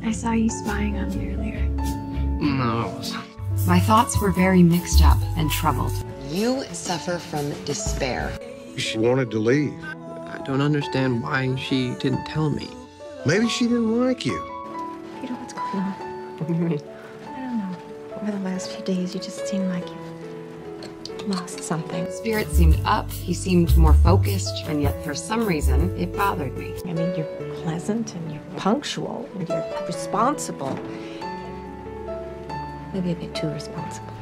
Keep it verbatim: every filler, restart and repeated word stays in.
I saw you spying on me earlier. No, I wasn't. My thoughts were very mixed up and troubled. You suffer from despair. She wanted to leave. I don't understand why she didn't tell me. Maybe she didn't like you. You know what's going on? What do you mean? I don't know. Over the last few days, you just seem like you lost something. Spirit seemed up, he seemed more focused, and yet for some reason, it bothered me. I mean, you're pleasant and you're punctual and you're responsible. Maybe a bit too responsible.